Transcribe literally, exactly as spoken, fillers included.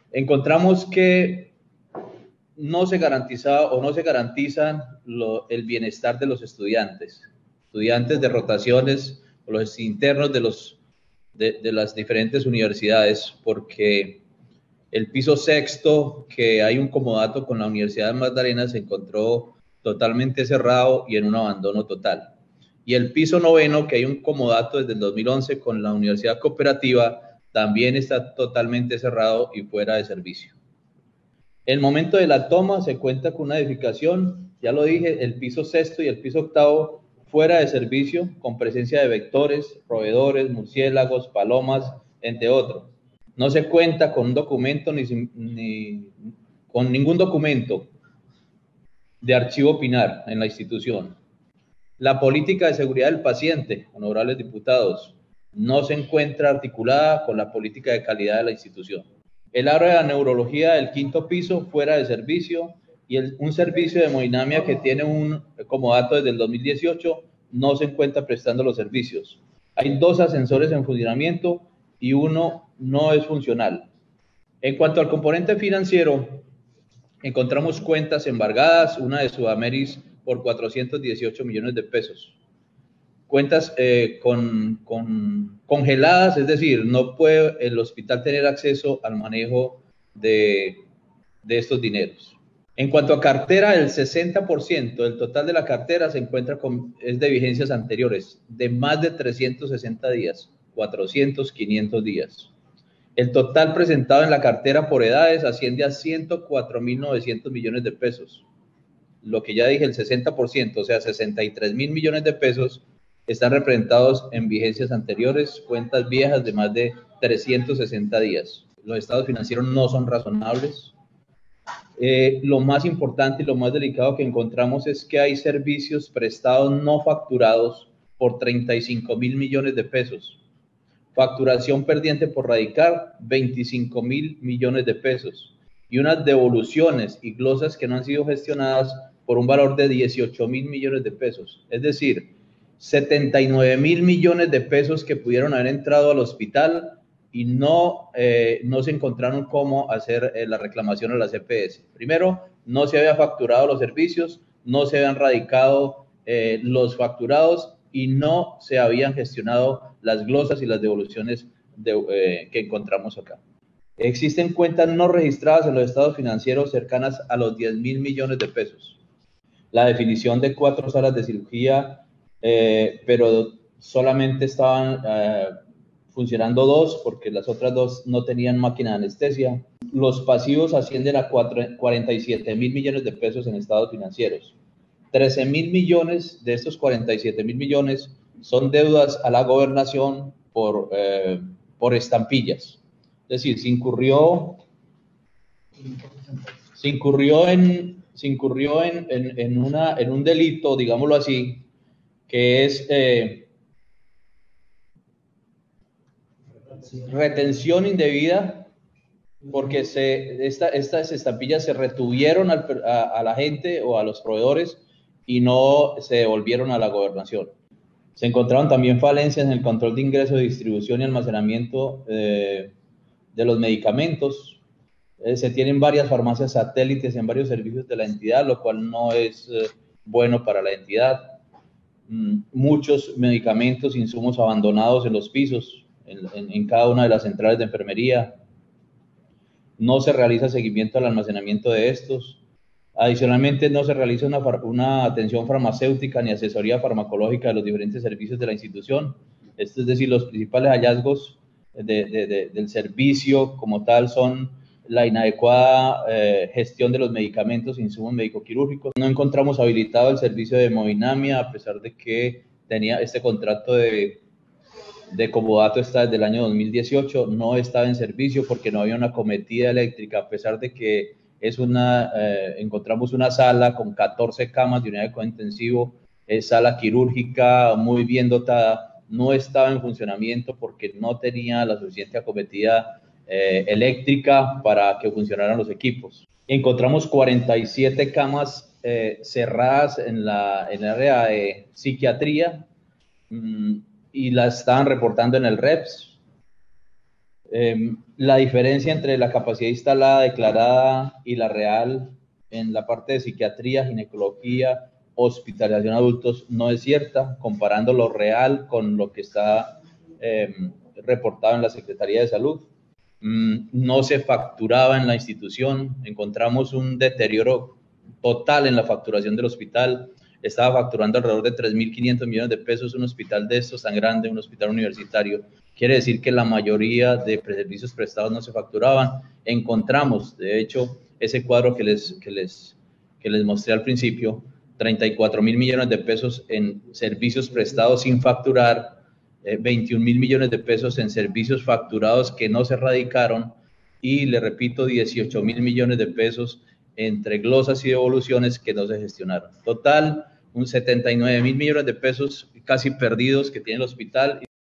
Encontramos que no se garantiza o no se garantiza lo, el bienestar de los estudiantes, estudiantes de rotaciones o los internos de, los, de, de las diferentes universidades, porque el piso sexto, que hay un comodato con la Universidad de Magdalena, se encontró totalmente cerrado y en un abandono total. Y el piso noveno, que hay un comodato desde el dos mil once con la Universidad Cooperativa, también está totalmente cerrado y fuera de servicio. El momento de la toma se cuenta con una edificación, ya lo dije, el piso sexto y el piso octavo fuera de servicio, con presencia de vectores, roedores, murciélagos, palomas, entre otros. No se cuenta con un documento ni, ni con ningún documento de archivo PINAR en la institución. La política de seguridad del paciente, honorables diputados, no se encuentra articulada con la política de calidad de la institución. El área de neurología del quinto piso fuera de servicio y el, un servicio de hemodinamia que tiene un comodato desde el dos mil dieciocho no se encuentra prestando los servicios. Hay dos ascensores en funcionamiento y uno no es funcional. En cuanto al componente financiero, encontramos cuentas embargadas, una de Sudameris por cuatrocientos dieciocho millones de pesos. Cuentas eh, con, con, congeladas, es decir, no puede el hospital tener acceso al manejo de, de estos dineros. En cuanto a cartera, el sesenta por ciento del total de la cartera se encuentra con, es de vigencias anteriores, de más de trescientos sesenta días, cuatrocientos, quinientos días. El total presentado en la cartera por edades asciende a ciento cuatro mil novecientos millones de pesos. Lo que ya dije, el sesenta por ciento, o sea, sesenta y tres mil millones de pesos, están representados en vigencias anteriores, cuentas viejas de más de trescientos sesenta días. Los estados financieros no son razonables. Eh, lo más importante y lo más delicado que encontramos es que hay servicios prestados no facturados por treinta y cinco mil millones de pesos. Facturación pendiente por radicar, veinticinco mil millones de pesos. Y unas devoluciones y glosas que no han sido gestionadas por un valor de dieciocho mil millones de pesos. Es decir, setenta y nueve mil millones de pesos que pudieron haber entrado al hospital y no, eh, no se encontraron cómo hacer eh, la reclamación a la C P S. Primero, no se habían facturado los servicios, no se habían radicado eh, los facturados y no se habían gestionado las glosas y las devoluciones de, eh, que encontramos acá. Existen cuentas no registradas en los estados financieros cercanas a los diez mil millones de pesos. La definición de cuatro salas de cirugía, eh, pero solamente estaban eh, funcionando dos porque las otras dos no tenían máquina de anestesia. Los pasivos ascienden a cuarenta y siete mil millones de pesos en estados financieros. trece mil millones de estos cuarenta y siete mil millones son deudas a la gobernación por, eh, por estampillas. Es decir, se incurrió, se incurrió, en, se incurrió en, en, en, una, en un delito, digámoslo así, que es eh, retención indebida, porque se, esta, estas estampillas se retuvieron al, a, a la gente o a los proveedores y no se devolvieron a la gobernación. Se encontraron también falencias en el control de ingreso, distribución y almacenamiento eh, de los medicamentos. Eh, se tienen varias farmacias satélites en varios servicios de la entidad, lo cual no es eh, bueno para la entidad. Mm, muchos medicamentos, insumos abandonados en los pisos, en, en, en cada una de las centrales de enfermería. No se realiza seguimiento al almacenamiento de estos. Adicionalmente, no se realiza una, una atención farmacéutica ni asesoría farmacológica de los diferentes servicios de la institución. Esto es decir, los principales hallazgos de, de, de, del servicio como tal son la inadecuada eh, gestión de los medicamentos e insumos médico-quirúrgicos. No encontramos habilitado el servicio de hemodinamia, a pesar de que tenía este contrato de, de comodato está desde el año dos mil dieciocho, no estaba en servicio porque no había una cometida eléctrica, a pesar de que es una, eh, encontramos una sala con catorce camas de unidad de cuidado intensivo, es sala quirúrgica muy bien dotada, no estaba en funcionamiento porque no tenía la suficiente acometida eh, eléctrica para que funcionaran los equipos. Encontramos cuarenta y siete camas eh, cerradas en, la, en el área de psiquiatría mmm, y las estaban reportando en el R E P S. Eh, la diferencia entre la capacidad instalada, declarada y la real en la parte de psiquiatría, ginecología, hospitalización de adultos no es cierta, comparando lo real con lo que está eh, reportado en la Secretaría de Salud. Mm, no se facturaba en la institución, encontramos un deterioro total en la facturación del hospital. Estaba facturando alrededor de tres mil quinientos millones de pesos un hospital de estos tan grande, un hospital universitario. Quiere decir que la mayoría de servicios prestados no se facturaban. Encontramos, de hecho, ese cuadro que les, que les, que les mostré al principio, treinta y cuatro mil millones de pesos en servicios prestados sin facturar, eh, veintiún mil millones de pesos en servicios facturados que no se radicaron y, le repito, dieciocho mil millones de pesos entre glosas y devoluciones que no se gestionaron. Total, un setenta y nueve mil millones de pesos casi perdidos que tiene el hospital.